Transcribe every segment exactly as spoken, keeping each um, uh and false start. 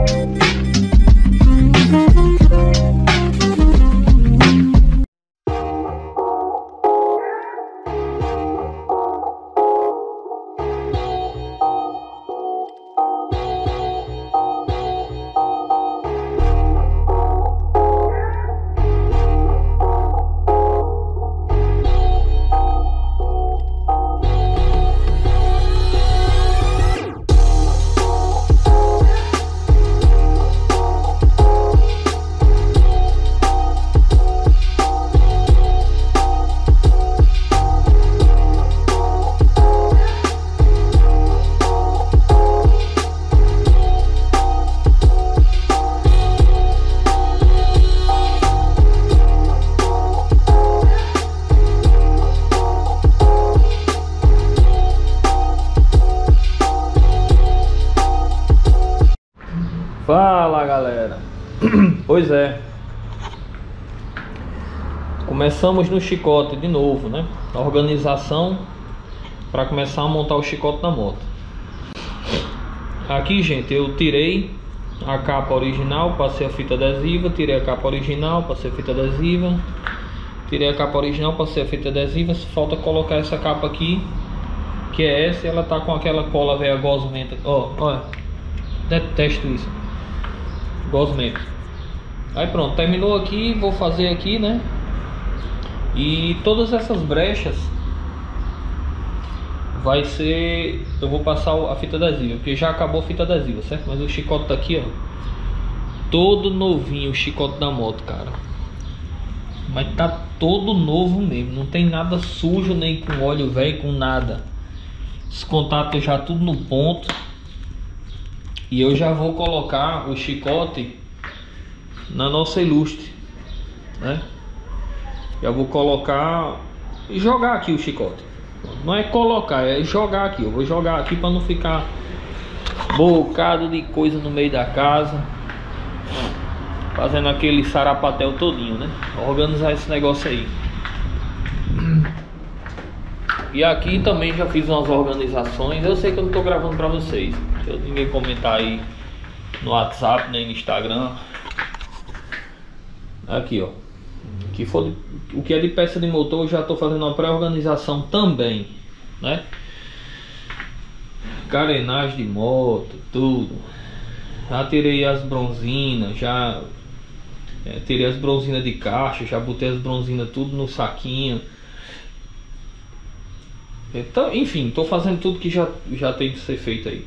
Fala galera, pois é, começamos no chicote de novo, né? A organização para começar a montar o chicote na moto. Aqui, gente, eu tirei a capa original, passei a fita adesiva, tirei a capa original, passei a fita adesiva, tirei a capa original, passei a fita adesiva. Falta colocar essa capa aqui, que é essa, e ela tá com aquela cola velha gosmenta. Ó, ó, detesto isso. Gosmento. Aí pronto, terminou aqui, vou fazer aqui, né? E todas essas brechas vai ser, eu vou passar a fita adesiva, porque já acabou a fita adesiva, certo? Mas o chicote tá aqui, ó, todo novinho, o chicote da moto, cara. Mas tá todo novo mesmo, não tem nada sujo, nem com óleo velho, com nada. Os contatos já tudo no ponto. E eu já vou colocar o chicote na nossa ilustre, né? Já vou colocar e jogar aqui o chicote. Não é colocar, é jogar aqui. Eu vou jogar aqui para não ficar bocado de coisa no meio da casa, fazendo aquele sarapatel todinho, né? Organizar esse negócio aí. E aqui também já fiz umas organizações. Eu sei que eu não tô gravando para vocês. Se ninguém comentar aí no WhatsApp nem no Instagram. Aqui, ó, que for de, o que é de peça de motor, eu já tô fazendo uma pré-organização também, né? Carenagem de moto, tudo. Já tirei as bronzinas, já é, tirei as bronzinas de caixa, já botei as bronzinas tudo no saquinho. Então, enfim, tô fazendo tudo que já, já tem que ser feito aí.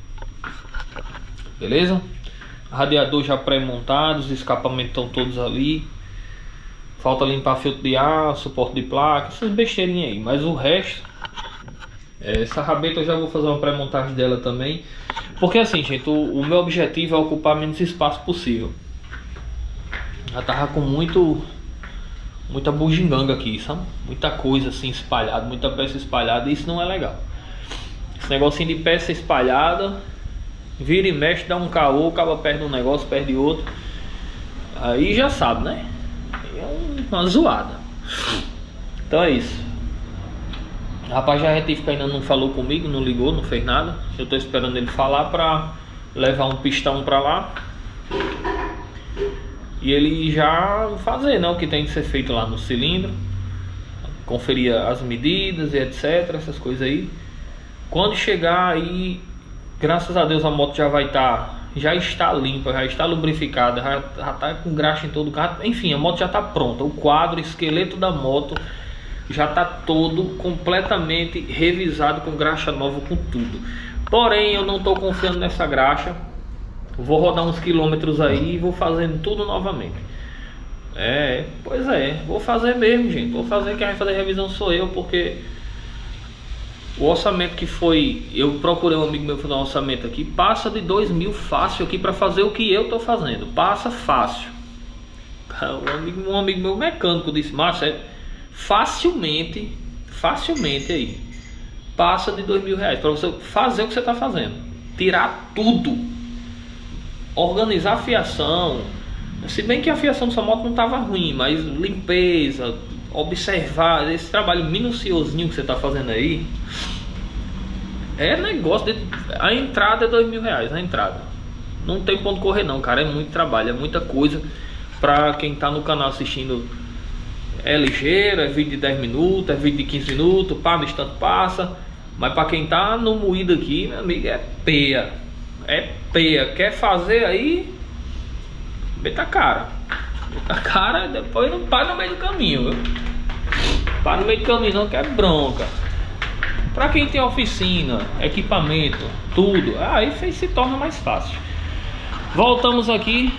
Beleza? Radiador já pré-montado, os escapamentos estão todos ali. Falta limpar filtro de ar, suporte de placa, essas besteirinhas aí. Mas o resto, essa rabeta eu já vou fazer uma pré-montagem dela também. Porque assim, gente, o, o meu objetivo é ocupar menos espaço possível. Já tava com muito... muita bugiganga aqui, sabe? Muita coisa assim espalhada, muita peça espalhada, e isso não é legal. Esse negocinho de peça espalhada, vira e mexe, dá um caô, acaba perde um negócio, perde outro. Aí já sabe, né? É uma zoada. Então é isso. O rapaz já retífica ainda não falou comigo, não ligou, não fez nada. Eu tô esperando ele falar pra levar um pistão pra lá e ele já fazer, né, o que tem que ser feito lá no cilindro, conferir as medidas e etc, essas coisas aí. Quando chegar aí, graças a Deus a moto já vai estar, tá, já está limpa, já está lubrificada, já, já está com graxa em todo o carro. Enfim, a moto já está pronta, o quadro, o esqueleto da moto já está todo completamente revisado, com graxa nova, com tudo. Porém, eu não estou confiando nessa graxa. Vou rodar uns quilômetros aí e vou fazendo tudo novamente. É, pois é, vou fazer mesmo, gente. Vou fazer, quem vai fazer a revisão sou eu, porque o orçamento que foi, eu procurei um amigo meu fazer um orçamento aqui, passa de dois mil fácil aqui para fazer o que eu tô fazendo. Passa fácil. Um amigo, um amigo meu mecânico disse, Márcio, é facilmente, facilmente aí, passa de dois mil reais para você fazer o que você tá fazendo. Tirar tudo. Organizar a fiação, se bem que a fiação da sua moto não estava ruim, mas limpeza, observar esse trabalho minuciosinho que você está fazendo aí, é negócio de, a entrada é dois mil reais, a entrada, Não tem ponto correr não, cara. É muito trabalho, é muita coisa. Pra quem tá no canal assistindo, é ligeiro, é vídeo de dez minutos, é vídeo de quinze minutos, pá, no instante passa. Mas pra quem tá no moído aqui, meu amigo, é peia. É peia. Quer fazer aí, meta a cara. Meta a cara e depois não para no meio do caminho, viu? Para no meio do caminho não, que é bronca. Pra quem tem oficina, equipamento, tudo, aí se torna mais fácil. Voltamos aqui.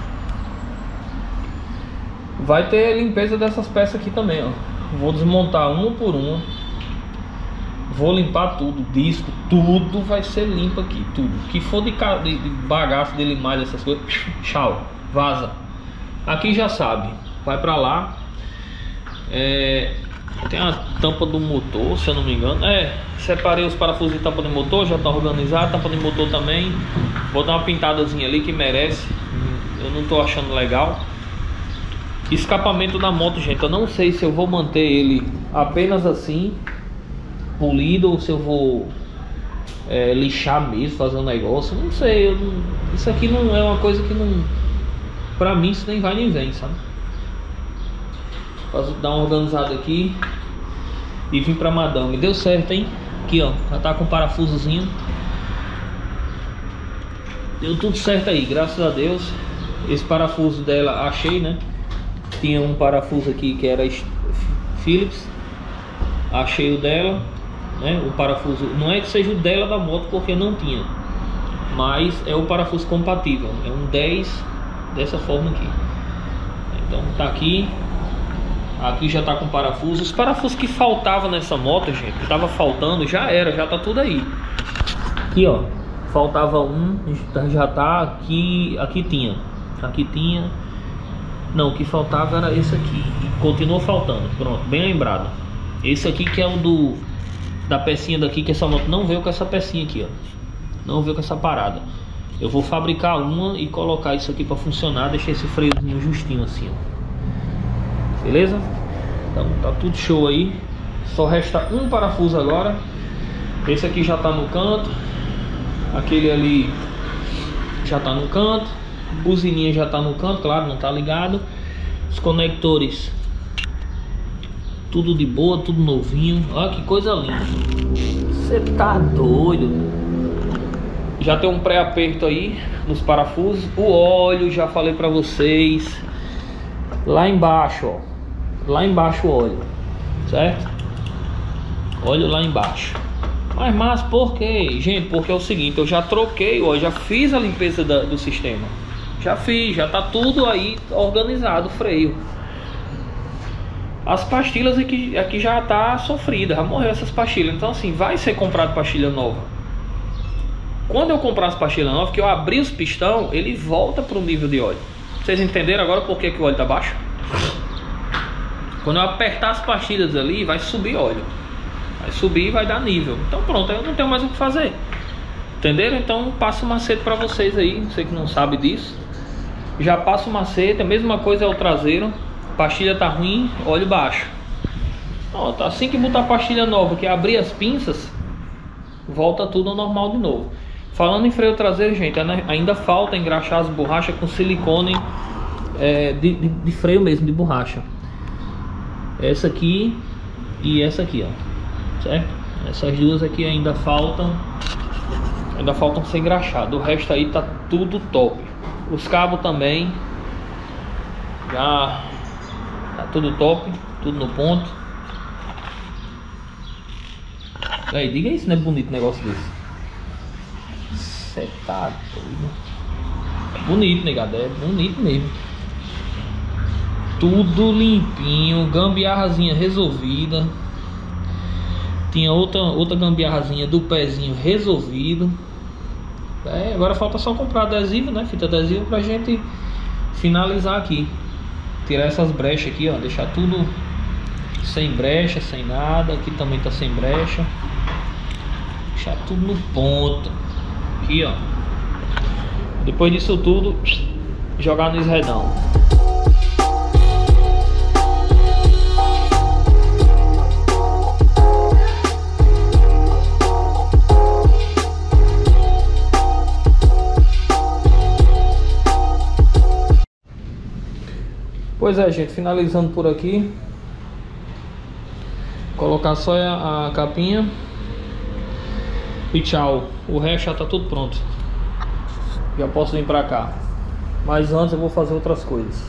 Vai ter limpeza dessas peças aqui também, ó. Vou desmontar uma por uma. Vou limpar tudo, disco, tudo vai ser limpo aqui, tudo. Que for de, de, de bagaço, de limagem, essas coisas, tchau, vaza. Aqui já sabe, vai pra lá. É, tem a tampa do motor, se eu não me engano. É, separei os parafusos de tampa de motor, já tá organizado. Tampa de motor também. Vou dar uma pintadazinha ali que merece. Eu não tô achando legal. Escapamento da moto, gente, eu não sei se eu vou manter ele apenas assim, polido, ou se eu vou é, lixar mesmo, fazer um negócio. Não sei, eu não, isso aqui não é uma coisa que não, pra mim isso nem vai nem vem, sabe? Faço, dar uma organizada aqui e vim pra madame. Deu certo, hein? Aqui, ó, já tá com um parafusozinho. Deu tudo certo aí, graças a Deus. Esse parafuso dela achei, né? Tinha um parafuso aqui que era Phillips. Achei o dela, né? O parafuso, não é que seja o dela da moto, porque não tinha, mas é o parafuso compatível. É um dez dessa forma aqui. Então tá aqui. Aqui já tá com parafuso. Os parafusos que faltava nessa moto, gente, que tava faltando, já era, já tá tudo aí. Aqui, ó, faltava um, já tá aqui. Aqui tinha, aqui tinha. Não, o que faltava era esse aqui. Continua faltando, pronto, bem lembrado. Esse aqui que é o do da pecinha daqui, que essa moto não veio com essa pecinha aqui, ó. Não veio com essa parada. Eu vou fabricar uma e colocar isso aqui pra funcionar. Deixar esse freiozinho justinho assim, ó. Beleza? Então tá tudo show aí. Só resta um parafuso agora. Esse aqui já tá no canto. Aquele ali já tá no canto. Buzininha já tá no canto, claro, não tá ligado. Os conectores tudo de boa, tudo novinho. Olha que coisa linda. Você tá doido. Já tem um pré-aperto aí nos parafusos. O óleo, já falei pra vocês. Lá embaixo, ó. Lá embaixo o óleo, certo? Óleo lá embaixo. Mas, mas por quê? Gente, porque é o seguinte, eu já troquei, ó, já fiz a limpeza da, do sistema. Já fiz, já tá tudo aí organizado, o freio. As pastilhas aqui, aqui já tá sofrida, já morreu essas pastilhas. Então assim, vai ser comprado pastilha nova. Quando eu comprar as pastilhas novas, que eu abrir os pistão, ele volta pro nível de óleo. Vocês entenderam agora por que, que o óleo tá baixo? Quando eu apertar as pastilhas ali, vai subir óleo. Vai subir e vai dar nível. Então pronto, aí eu não tenho mais o que fazer. Entenderam? Então passo o macete pra vocês aí. Você que não sabe disso, já passo o macete. A mesma coisa é o traseiro. Pastilha tá ruim, óleo baixo. Pronto, assim que botar a pastilha nova, que é abrir as pinças, volta tudo ao normal de novo. Falando em freio traseiro, gente, ainda falta engraxar as borrachas com silicone é, de, de, de freio mesmo, de borracha. Essa aqui e essa aqui, ó. Certo? Essas duas aqui ainda faltam. Ainda faltam ser engraxadas. O resto aí tá tudo top. Os cabos também já tá tudo top, tudo no ponto. Aí, diga isso, não é bonito um negócio desse? Cê tá doido. É bonito, negado, é bonito mesmo. Tudo limpinho, gambiarrazinha resolvida. Tinha outra, outra gambiarrazinha do pezinho resolvido. É, agora falta só comprar adesivo, né? Fita adesiva pra gente finalizar aqui. Tirar essas brechas aqui, ó. Deixar tudo sem brecha, sem nada. Aqui também tá sem brecha. Deixar tudo no ponto. Aqui, ó. Depois disso tudo, jogar no esredão. Pois é, gente, finalizando por aqui. Colocar só a, a capinha e tchau. O resto já tá tudo pronto. Já posso vir pra cá. Mas antes eu vou fazer outras coisas.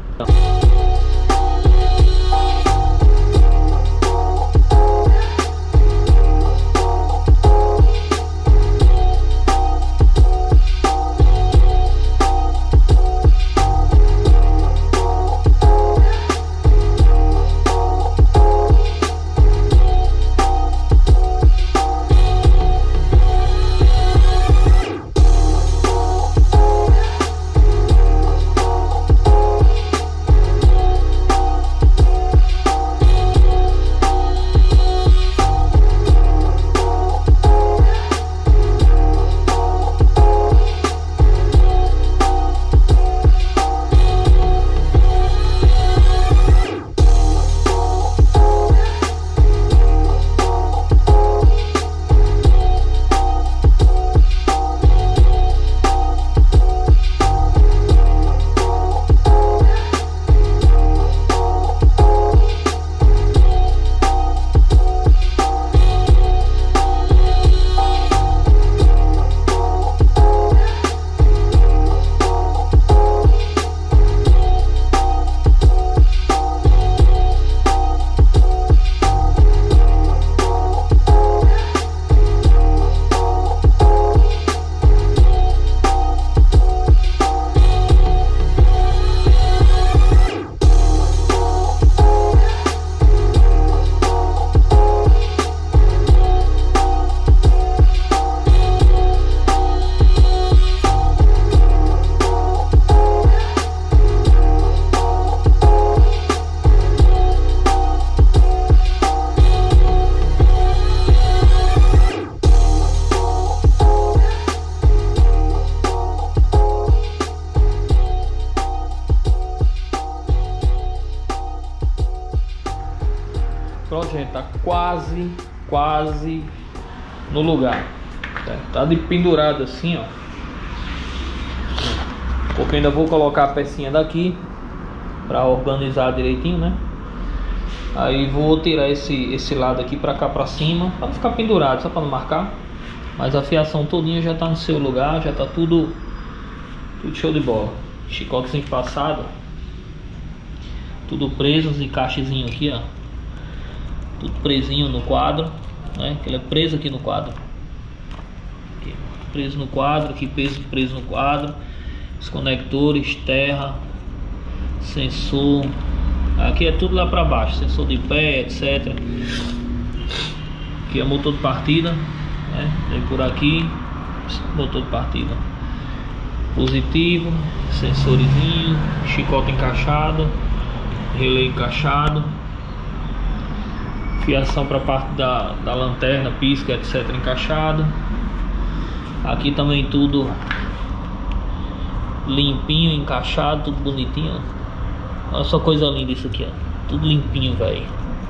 Pronto, gente, tá quase, quase no lugar. Tá de pendurado assim, ó. Porque ainda vou colocar a pecinha daqui pra organizar direitinho, né? Aí vou tirar esse, esse lado aqui pra cá pra cima, pra não ficar pendurado, só pra não marcar. Mas a fiação todinha já tá no seu lugar, já tá tudo, tudo show de bola. Chicotezinho passado, tudo preso, os encaixezinhos aqui, ó. Tudo presinho no quadro, né? Que ele é preso aqui no quadro. Aqui, preso no quadro, aqui preso, preso no quadro. Os conectores, terra, sensor. Aqui é tudo lá para baixo, sensor de pé, etcétera. Aqui é motor de partida, né? Vem por aqui, motor de partida. Positivo, sensorzinho, chicote encaixado, relé encaixado. Fiação para parte da, da lanterna, pisca, etcétera encaixado. Aqui também tudo limpinho, encaixado, tudo bonitinho. Olha só coisa linda isso aqui, ó. Tudo limpinho, velho.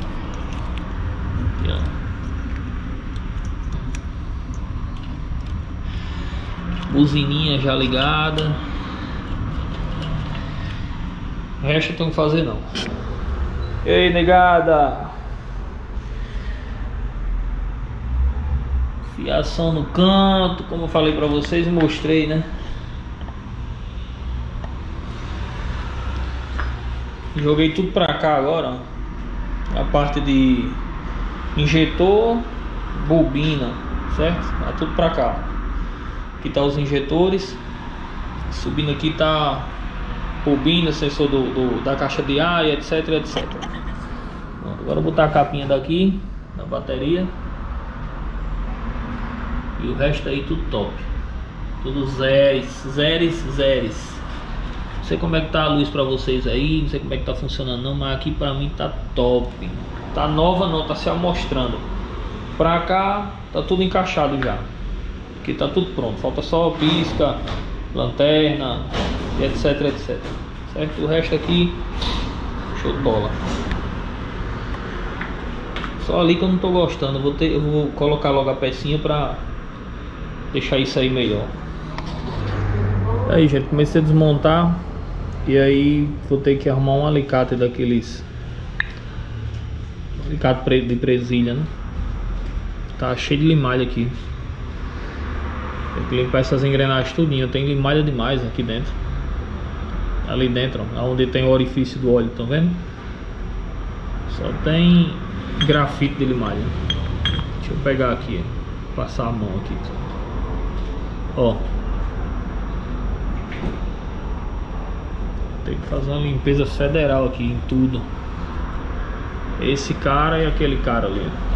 Buzininha já ligada. O resto eu tenho que fazer não. Ei, negada. Fiação no canto, como eu falei pra vocês e mostrei, né? Joguei tudo pra cá agora, ó. A parte de injetor, bobina, certo? Tá tudo pra cá. Aqui tá os injetores. Subindo aqui tá bobina, sensor do, do, da caixa de ar, etc, etcétera. Bom, agora eu vou botar a capinha daqui na bateria. E o resto aí tudo top. Tudo zeres, zeres, zeres. Não sei como é que tá a luz pra vocês aí, não sei como é que tá funcionando não, mas aqui pra mim tá top. Tá nova não, tá se amostrando. Pra cá tá tudo encaixado já. Aqui tá tudo pronto, falta só pisca, lanterna, etc, etc. Certo? O resto aqui, show de bola. Só ali que eu não tô gostando, eu vou, ter, eu vou colocar logo a pecinha pra deixar isso aí melhor. Aí, gente, comecei a desmontar E aí vou ter que arrumar um alicate daqueles, alicate de presilha, né? Tá cheio de limalha aqui. Tem que limpar essas engrenagens tudinho. Tem limalha demais aqui dentro. Ali dentro, onde tem o orifício do óleo, estão vendo? Só tem grafite de limalha. Deixa eu pegar aqui, passar a mão aqui. Ó, tem que fazer uma limpeza federal aqui em tudo. Esse cara e aquele cara ali.